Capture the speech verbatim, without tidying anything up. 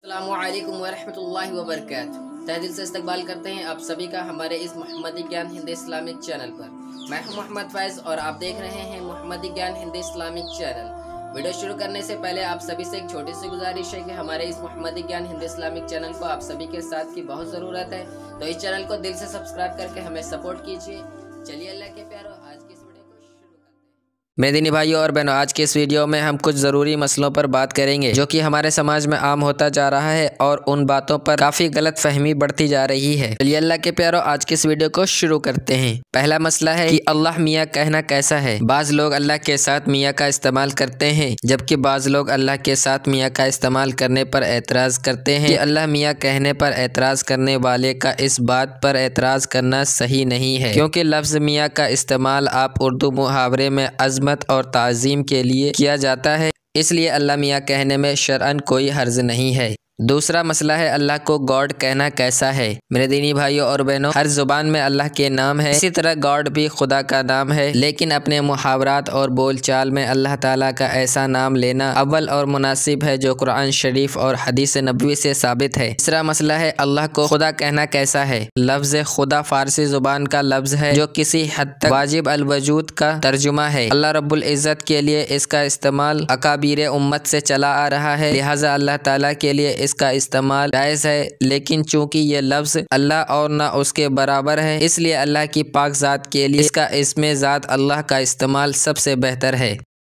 السلام علیکم ورحمۃ اللہ وبرکاتہ۔ تہ دل سے استقبال کرتے ہیں آپ سبھی کا ہمارے اس محمدی گیان ہند اسلامک چینل پر۔ میں ہوں محمد فیض اور آپ دیکھ رہے ہیں محمدی گیان ہند اسلامک چینل۔ ویڈیو شروع کرنے سے پہلے آپ سبھی سے ایک چھوٹی سی گزارش ہے کہ ہمارے اس محمدی گیان ہند اسلامک چینل کو آپ سبھی کے ساتھ کی بہت ضرورت ہے، تو اس چینل کو دل سے سبسکرائب کر کے ہمیں سپورٹ کیجیے۔ چلیے اللہ کے پیارو، آج کی اس ویڈیو کو شروع کرتے ہیں۔ میرے دینی بھائیوں اور بہنوں، آج کے اس ویڈیو میں ہم کچھ ضروری مسئلوں پر بات کریں گے جو کہ ہمارے سماج میں عام ہوتا جا رہا ہے اور ان باتوں پر کافی غلط فہمی بڑھتی جا رہی ہے۔ چلیے اللہ کے پیارو، آج کے اس ویڈیو کو شروع کرتے ہیں۔ پہلا مسئلہ ہے کہ اللہ میاں کہنا کیسا ہے۔ بعض لوگ اللہ کے ساتھ میاں کا استعمال کرتے ہیں، جبکہ بعض لوگ اللہ کے ساتھ میاں کا استعمال کرنے پر اعتراض کرتے ہیں کہ اللہ میاں کہنے پر اعتراض کرنے والے کا اس بات پر اعتراض کرنا صحیح نہیں ہے، کیونکہ لفظ میاں کا استعمال آپ اردو محاورے میں عظمت اور تعظیم کے لیے کیا جاتا ہے، اس لیے اللہ میاں کہنے میں شرعاً کوئی حرج نہیں ہے۔ دوسرا مسئلہ ہے اللہ کو گاڈ کہنا کیسا ہے۔ میرے دینی بھائیوں اور بہنوں، ہر زبان میں اللہ کے نام ہے، اسی طرح گاڈ بھی خدا کا نام ہے، لیکن اپنے محاورات اور بول چال میں اللہ تعالیٰ کا ایسا نام لینا اول اور مناسب ہے جو قرآن شریف اور حدیث نبوی سے ثابت ہے۔ تیسرا مسئلہ ہے اللہ کو خدا کہنا کیسا ہے۔ لفظ خدا فارسی زبان کا لفظ ہے جو کسی حد تک واجب الوجود کا ترجمہ ہے۔ اللہ رب العزت کے لیے اس کا استعمال اکابر امت سے چلا آ رہا ہے، لہٰذا اللہ تعالیٰ کے لیے اس کا استعمال جائز ہے، لیکن چونکہ یہ لفظ اللہ اور نہ اس کے برابر ہے، اس لیے اللہ کی پاک ذات کے لیے اس کا اسم ذات اللہ کا استعمال سب سے بہتر ہے۔